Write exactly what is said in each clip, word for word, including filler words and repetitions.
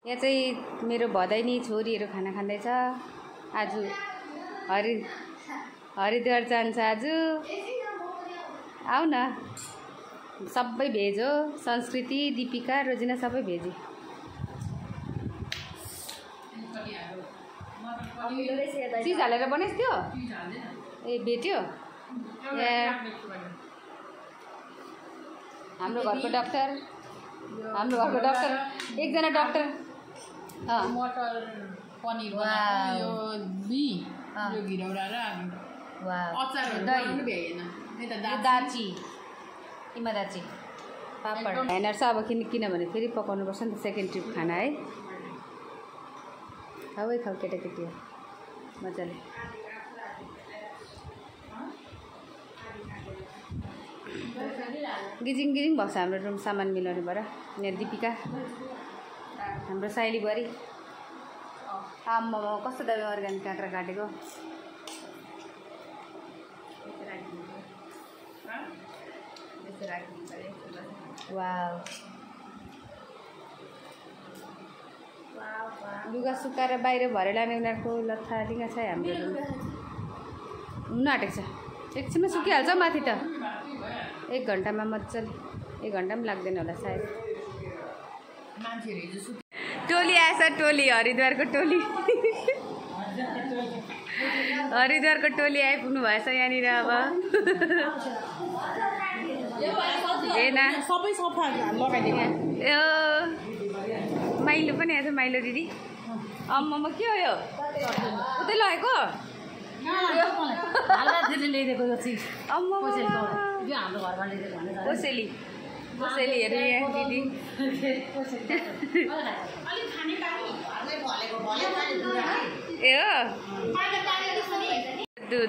यहाँ चाहिँ मेरो भदैनी छोरीहरू खाना खाँदैछ। आज हरि हरिद्वार जान्छ आज। आऊ न, सबै भेज हो। संस्कृति, दीपिका, रोजिना सबै भेजी। चिज हालेर बनाइस् त्यो? ए भेट्यो? ए हाम्रो घरको डाक्टर हाम्रो घरको डाक्टर एकजना डाक्टर। मटर पनिर यो बी यो घिरौरा र अचारहरु बनाउनु भ्याएन। नि त दाची इमादाची पापड हैन छ। अब किन किनभने फेरि पकाउनु पर्छ नि त सेकेन्ड ट्रिप खाना है। खाउै खाऊ केटाकेटी मजाले। गिजिङ गिजिङ भएको छ हाम्रो रुम सामान मिलाउने भएर। यहाँ दीपिका हाम्रो साइली बुहारी। आम्मा कस्तो दामी अर्ग्यानिक काँक्रा काटेको। वाउ लुगा सुकाएर बाहिर भरे लाने उनीहरूको लथालिङ्गा छ। हाम्रो रुम हुन आँटेको छ। एकछिनमा सुकिहाल्छ माथि त। एक घन्टामा मजाले। एक घन्टा पनि लाग्दैन होला सायद। टोली आएछ, टोली हरिद्वारको टोली। हरिद्वारको टोली आइपुग्नु भएछ यहाँनिर। अब हेर्न सबै सफा लगाइदिनु। यो माइलो पनि आएछ, माइलो दिदी। अम्मामा के हो यो? उतै लगेको कोसेली कोसेलीहरू यहाँ दिदी। ए हो दुध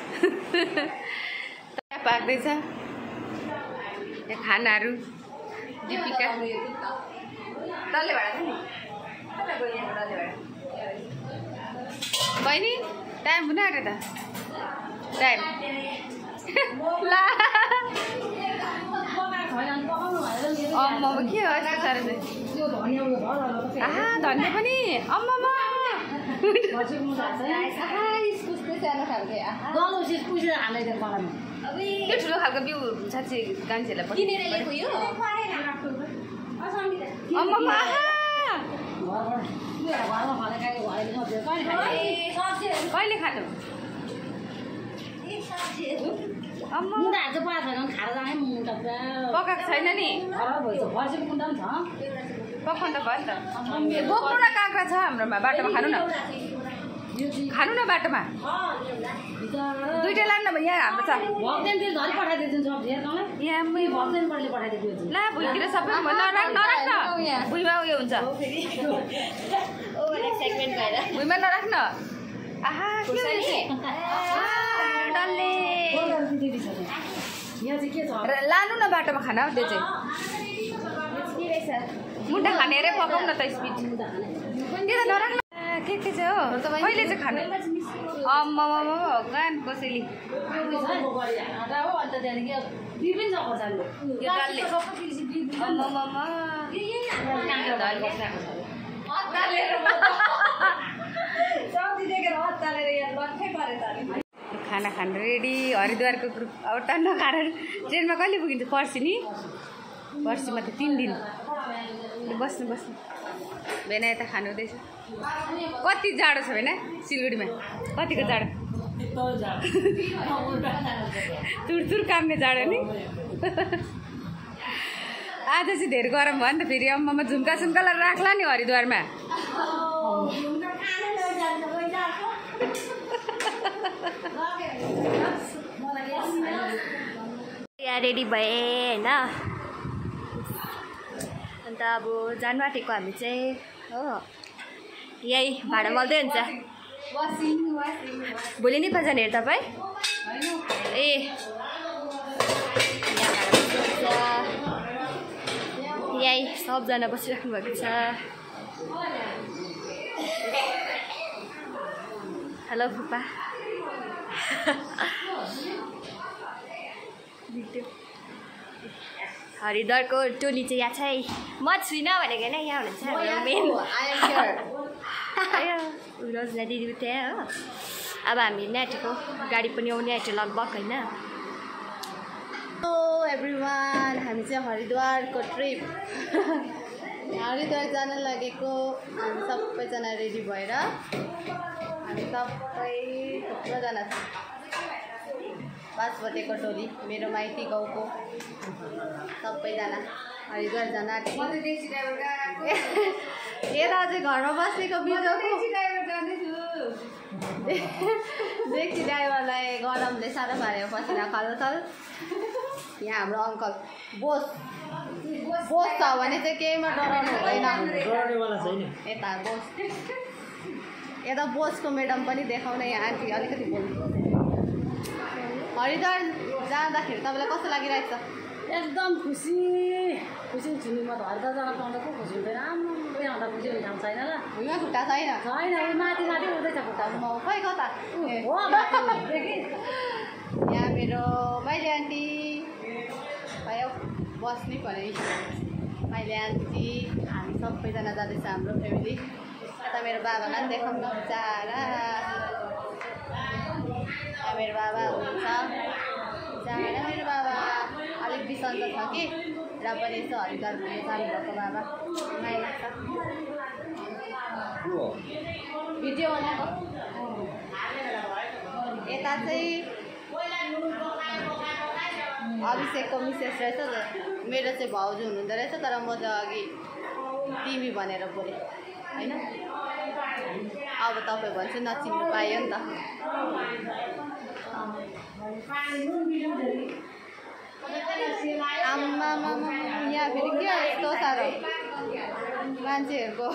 पाक्दैछ। यहाँ खानाहरू दीपिका डल्ले भाडा छ नि बहिनी। टाइम हुन आँट्यो त। टाइम ला अम्मा के हो यस्तो साह्रो चाहिँ? आहा धनिया पनि अम्मामा। त्यो ठुलो खालको बिउ साँच्ची मान्छेहरूलाई अम्मामा। कहिले खानु? पकाएको छैन नि। पकाउनु त भयो नि त। बोक्नु न काँक्रा छ हाम्रोमा। बाटोमा खानु न, खानु न बाटोमा। दुइटा लानु न यहाँ हाम्रो छ। ला भुइँतिर सबै नराख नराख न। भुइँमा उयो हुन्छ। भुइँमा नराख न। आहा डल्ले लानु न बाटोमा खाना। त्यो चाहिँ मुन्टा खाने अरे पकाउँ न त स्पिड। त्यो त नराख न। के के चाहिँ हो? कहिले चाहिँ खानु? अम्मा भगवान् कोसेली। खाना खानु रेडी। हरिद्वारको ग्रुप अब टन्न खाएर ट्रेनमा कहिले पुगिन्छ? पर्सि नि। पर्सिमा त तिन दिन। बस्नु बस्नु भेना यता खानु हुँदैछ। कति जाडो छ भेना सिलगढीमा? कतिको जाडो? तुरतुर काम्ने जाडो नि। आज चाहिँ धेरै गरम भयो नि त फेरि। अम्मामा झुम्का सुम्का राख्ला नि हरिद्वारमा। यहाँ रेडी भए होइन। अन्त अब जानु आँटेको हामी चाहिँ हो। यही भाडा मल्दै हुन्छ। भोलि नेपाल जाने अरे तपाईँ? ए यही सबजना बसिराख्नु भएको छ। हेलो फुपा। हरिद्वारको टोली चाहिँ यहाँ छ है। म छुइनँ भनेको होइन, यहाँ हुनुहुन्छ हाम्रो मेन रोजना दिदी त्यहाँ हो। अब हामी नेटको गाडी पनि आउने आँट्यो लगभग होइन। हेलो एभ्रिवान, हामी चाहिँ हरिद्वारको ट्रिप हरिद्वार जान लागेको। हामी सबैजना रेडी भएर हामी सबै थुप्रोजना छ, पाँच बजेको टोली, मेरो माइती गाउँको सबैजना हरिद्वार जान आँटेको। यता चाहिँ घरमा बसेको बिजोको डेक्सी ड्राइभरलाई गरमले साह्रो पाऱ्यो, पसिना खलखल। यहाँ हाम्रो अङ्कल बोस बोस छ भने चाहिँ केहीमा डराउनु हुँदैन। यता बोस, यता बोसको म्याडम पनि देखाउन। यहाँ आन्टी अलिकति बोल्नु। हरिद्वार जाँदाखेरि तपाईँलाई कस्तो लागिरहेको छ? एकदम खुसी खुसी छु नि म त। हरिद्वार जान पाउँदा को खुसी हुँदैन? आम्मा आउँदा खुसी हुने ठाउँ छैन ल। भुइँमा खुट्टा छैन छैन, माथि माथि उठ्दैछ खुट्टा। म खै कता हो यहाँ मेरो माइली आन्टी भयो, बस्नै पऱ्यो। माइली आन्टी, हामी सबैजना जाँदैछ हाम्रो फ्यामिली। यता मेरो बाबालाई पनि देखाउन बिचारा, मेरो बाबा हुनुहुन्छ बिचारा। मेरो बाबा अलिक बिसन्चो छ कि, र पनि यसो हरिद्वार घुम्नु जानुभएको बाबा माया लाग्छ। भिडियो बनाएको यता चाहिँ अभिषेकको मिसेस रहेछ, मेरो चाहिँ भाउजू हुनुहुँदो रहेछ। तर म चाहिँ अघि तिमी भनेर बोलेँ होइन। अब तपाईँ भन्छु नचिन्नु पायो नि त। आम्मा यहाँ फेरि के यस्तो साह्रो मान्छेहरूको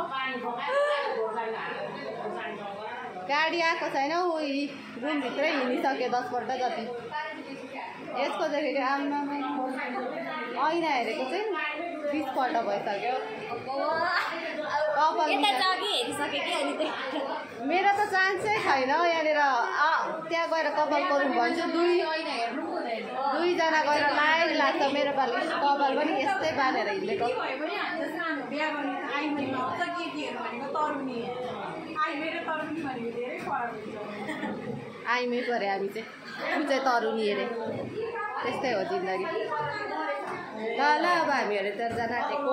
गाडी आएको छैन। उही रुमभित्रै हिँडिसक्यो दसपल्ट जति। यसको चाहिँ फेरि आम्मा ऐना हेरेको चाहिँ बिसपल्ट भइसक्यो। कपाल मेरो त चान्सै छैन यहाँनिर। त्यहाँ गएर कपाल गरौँ भन्छु, दुई दुईजना गएर लाइन लाग्छ। मेरो पालि कपाल पनि यस्तै बाँधेर हिँडेको। आइमै पऱ्यो हामी चाहिँ, ऊ चाहिँ तरुनी हेरे। त्यस्तै हो जिन्दगी। ल ल अब हामी हरिद्वार जान आँटेको।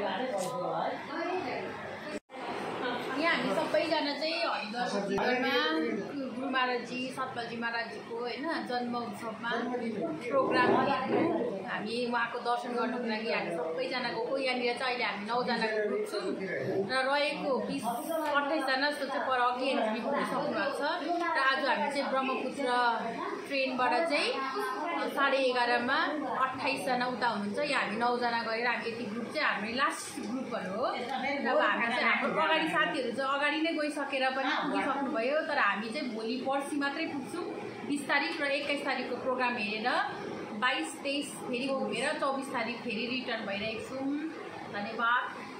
यहाँ हामी सबैजना चाहिँ हरिद्वारमा गुरु महाराजजी सतपालजी महाराजजीको होइन जन्म उत्सवमा प्रोग्राम हेर्नु, हामी उहाँको दर्शन गर्नुको लागि हामी सबैजना गएको। यहाँनिर चाहिँ अहिले हामी नौजनाको ग्रुप छौँ र रहेको बिस अट्ठाइसजना जस्तो चाहिँ पर अघि एनजिपी पुगिसक्नु भएको छ। र आज हामी चाहिँ ब्रह्मपुत्र ट्रेनबाट चाहिँ साढे एघारमा अट्ठाइसजना उता हुनुहुन्छ। यहाँ हामी नौजना गरेर हामी यति ग्रुप चाहिँ हाम्रो लास्ट ग्रुपहरू हो। अब हामी चाहिँ हाम्रो अगाडि साथीहरू चाहिँ अगाडि नै गइसकेर पनि पुगिसक्नुभयो। तर हामी चाहिँ भोलि पर्सि मात्रै पुग्छौँ। बिस तारिक र एक्काइस तारिकको प्रोग्राम हेरेर बाइस तेइस फेरि घुमेर चौबिस तारिक फेरि रिटर्न भइरहेको छौँ। धन्यवाद।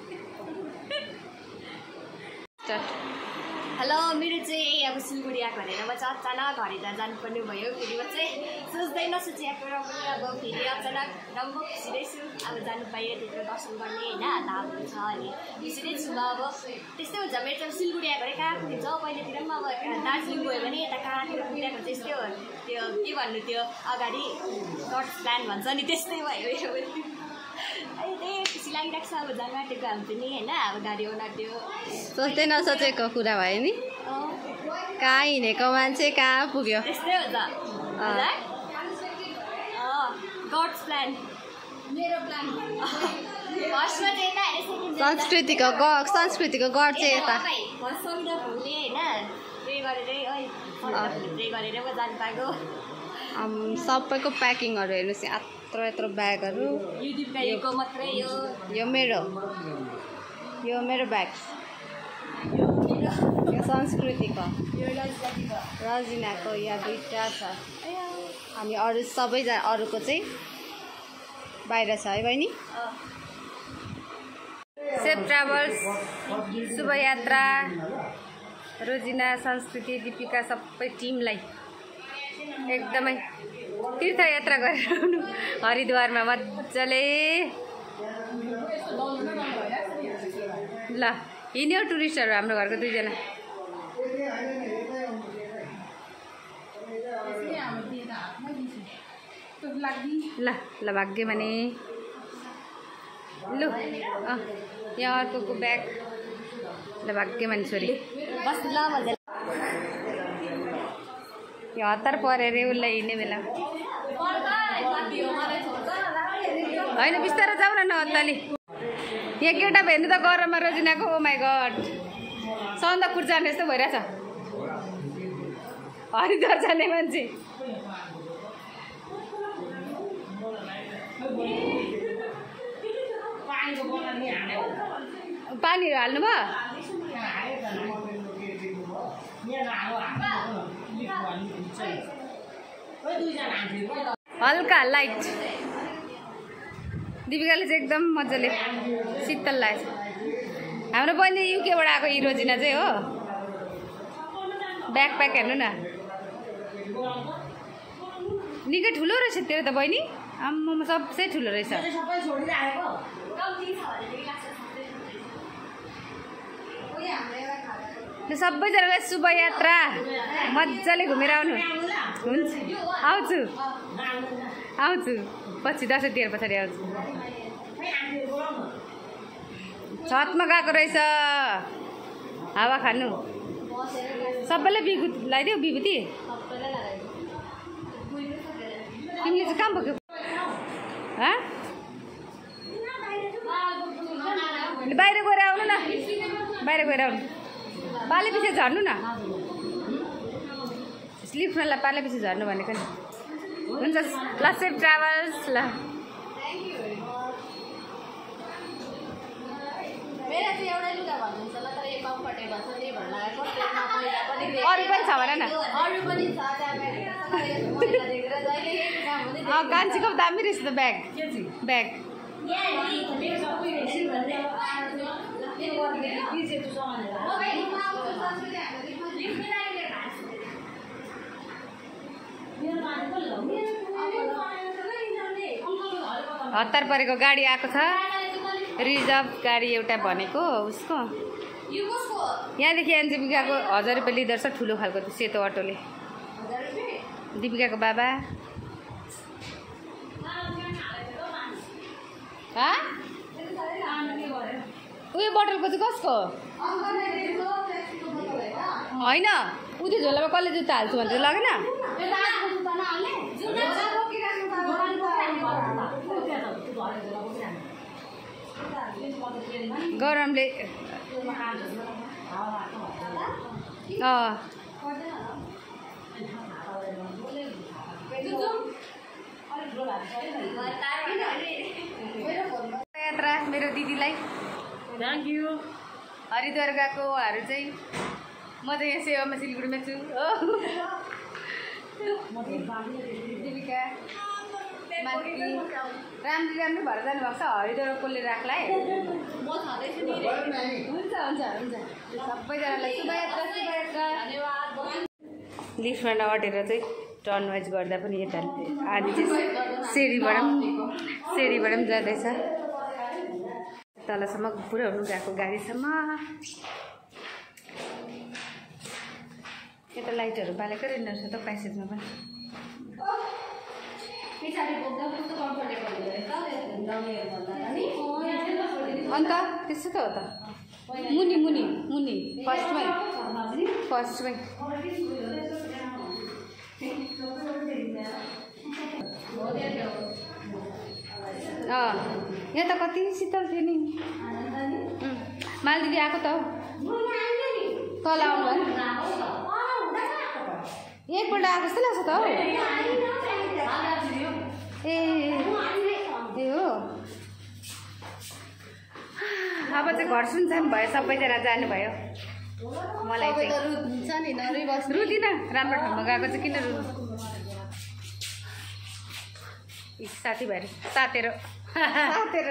हेलो, मेरो चाहिँ अब सिलगढी आएको भनेर म चाहिँ अचानक हरिद्वार जानुपर्ने भयो। फेरि म चाहिँ सोच्दै नसोचेको र पनि अब फेरि अचानक राम्रो खुसी नै छु। अब जानु पायो त्यत्रो दर्शन गर्ने होइन, धामहरू छ अनि खुसी नै छु म। अब त्यस्तै हुन्छ, मेरो चाहिँ सिलगढी आएको भने कहाँ पुगिन्छ पहिलातिर पनि। अब दार्जिलिङ गयो भने यता कहाँतिर पुगिरहेको हुन्छ। यस्तै हो त्यो के भन्नु, त्यो अगाडि गड्स प्लान भन्छ नि, त्यस्तै भयो मेरो पनि। अहिले त्यही खुसी लागिरहेको छ। अब जानु आँटेको हामी पनि होइन। अब गाडी आउनु आँट्यो, सोच्दै नसोचेको कुरा भयो नि। कहाँ हिँडेको मान्छे कहाँ पुग्यो। त्यस्तै हो त। गड्स प्लान, मेरो प्लान। फर्स्टमा चाहिँ यता संस्कृतिको ग संस्कृतिको गड चाहिँ यता फर्स्ट सङ्गीत भुले होइन, प्रे गरेरै है प्रे गरेर म जानु पाएको। सबैको प्याकिङहरू हेर्नुहोस्, यत्रो यत्रो ब्यागहरू। युट्युबको मात्रै यो यो मेरो यो मेरो ब्याग, यो संस्कृतिको, यो रजिनाको रजिनाको यहाँ दुईवटा छ। हामी अरू सबैजना अरूको चाहिँ बाहिर छ है बहिनी। सेफ ट्राभल्स, शुभ यात्रा, रोजिना, संस्कृति, दीपिका सबै टिमलाई एकदमै तीर्थयात्रा गरेर आउनु हरिद्वारमा मजाले। ल हिँड्यो टुरिस्टहरू हाम्रो घरको दुईजना। ल ल भाग्यो भने लु अँ यहाँ अर्को ब्याग ल भाग्यो भने छोरी बस ल मजा यो हतार पऱ्यो अरे उसलाई हिँड्ने बेला होइन बिस्तारो जाऊ न हताली। यहाँ केटा हेर्नु त गरममा रोजिनाको ओ माई गड सन्दकपुर जाने जस्तो भइरहेछ हरिद्वार जाने मान्छे। पानीहरू हाल्नु भयो हल्का लाइट दिपिकाले चाहिँ एकदम मजाले शीतल लागेछ। हाम्रो बहिनी युकेबाट आएको हिरोजिना चाहिँ हो ब्याग प्याक हेर्नु न निकै ठुलो रहेछ तेरो त बहिनी आम्मामा सबसे ठुलो रहेछ। सबैजनालाई शुभ यात्रा मजाले घुमेर आउनु हुन्छ। आउँछु आउँछु पछि दसैँ तिहार पछाडि आउँछु। छतमा गएको रहेछ हावा खानु सबैलाई विभूति लगाइदेऊ विभूति। तिमीले चाहिँ कहाँ बोक्यो बाहिर गएर आउनु न बाहिर गएर आउनु पाले पछि झर्नु न स्लिपमा पाले पछि झर्नु भनेको नि हुन्छ। ल सेफ ट्राभल्स ल अरू पनि छ भन न कान्छीको दामी रहेछ त ब्याग ब्याग हतार परेको गाडी आएको छ रिजर्भ गाडी एउटा भनेको उसको यहाँदेखि दिपिकाको हजार रुपियाँ लिँदो रहेछ ठुलो खालको त्यो सेतो अटोले दिपिकाको बाबा उयो बोतलको चाहिँ कसको होइन उ त्यो झोलामा कसले जुत्ता हाल्छु भनेर लगेन गरमले अँ यात्रा मेरो दिदीलाई थ्याङ्क यू हरिद्वार गएकोहरू चाहिँ म चाहिँ यहाँ सेवामा सिलगढीमा छु दिपिका माथि राम्रो राम्रो भएर जानुभएको छ हरिद्वार कसले राख्ला है हुन्छ हुन्छ हुन्छ सबैजनालाई शुभयात्रा शुभयात्रा लिफ्टमा नअटेर चाहिँ टर्न वाइज गर्दा पनि यता आधी चाहिँ सिँढीबाट पनि सिँढीबाट पनि जाँदैछ तलसम्म पुऱ्याउनु गएको गाडीसम्म यता लाइटहरू बालेकै रहेछ त प्यासेजमा पनि अन्त त्यस्तो त हो त मुनि मुनि मुनि फर्स्टमै फर्स्टमै अँ यहाँ त कति शीतल थियो नि मालदिदी आएको त हौ तल आउनु एकपल्ट आएको जस्तो लाग्छ त हौ ए ए हो अब चाहिँ घर सुनसान भयो सबैजना जानुभयो मलाई चाहिँ रुदिनँ राम्रो ठाउँमा गएको चाहिँ किन रुनु साथीभाइहरू साथेर साथेर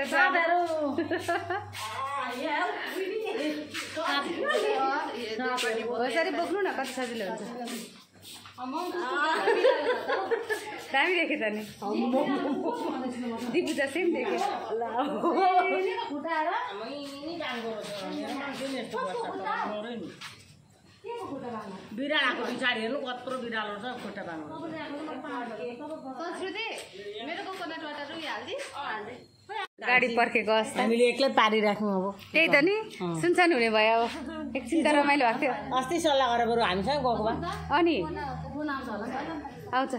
होसरी बोक्नु न कति सजिलो हुन्छ दामी देखेँ त नि दिपुजा सेम देखेँ बिरालोको पछाडि हेर्नु कत्रो बिरालो छ खुट्टा बाँध्नु गाडी पर्खेको अवस्था हामीले एक्लै पारिराख्नु अब त्यही त नि सुनसान हुने भयो अब एकछिन त रमाइलो भएको थियो अस्ति सल्लाह गरेर बरु हामीसँग गएको भए अनि आउँछ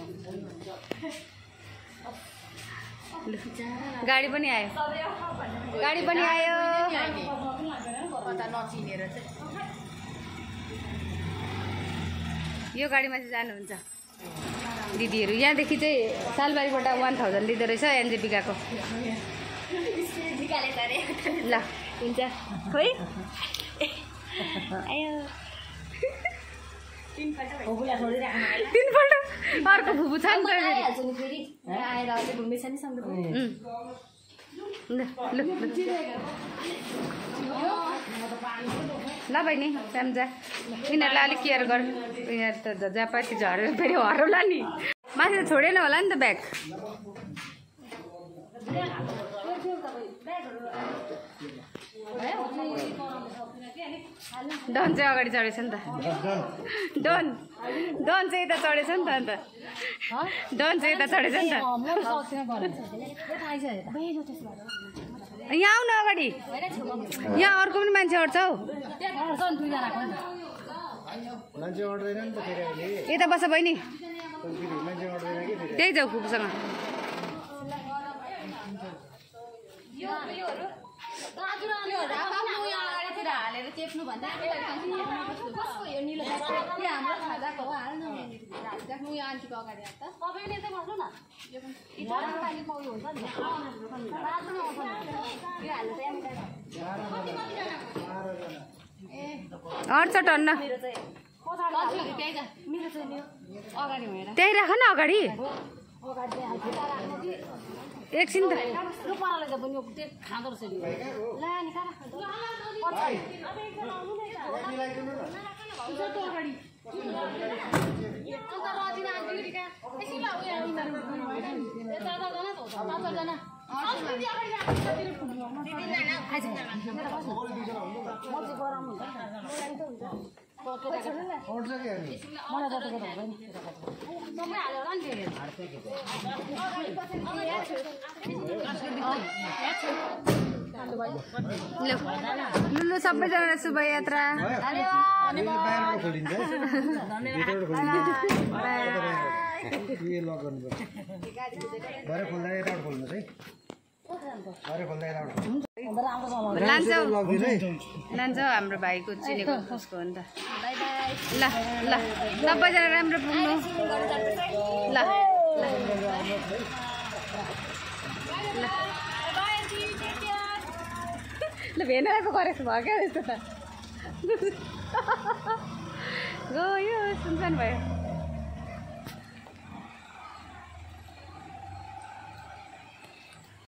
लु, गाडी पनि आयो गाडी पनि आयो नचिनेर चाहिँ यो गाडीमा चाहिँ जानुहुन्छ दिदीहरू यहाँदेखि चाहिँ सालबारीबाट वान थाउजन्ड लिँदो रहेछ एनजेपी गएको ल हुन्छ खोइ आयो तिनपल्ट अर्को फुपू छ नि त फेरि ल बहिनी सम्झा यिनीहरूलाई अलिक केयर गर यिनीहरू त जहाँ पायो त्यो झरेर फेरि हराउला नि माथि त छोडेन होला नि त ब्याग डन चाहिँ अगाडि चढेछ नि त डन डन चाहिँ यता चढेछ नि त अन्त डन चाहिँ यता चढेछ नि त यहाँ आऊ न अगाडि यहाँ अर्को पनि मान्छे अट्छ हौ यता बस बहिनी त्यही जाऊ फुपूसँग हालेर चेप्नु भन्दा यो निलो हाम्रो खाजाको हो हाल्नु राख्नु यो आन्टीको अगाडि हाल्छ तपाईँले चाहिँ बस्नु न अट्छ टन्न त्यही राख न अगाडि एकछिन त खाँदो रहेछ लु सबैजना शुभ यात्रा लान्छौ लान्छौ हाम्रो भाइको चिनेको उसको हो नि त ल ल सबैजना राम्रो पुग्नु ल ल भेनाको गरेको भयो क्या त्यस्तो त गयो सुनसान भयो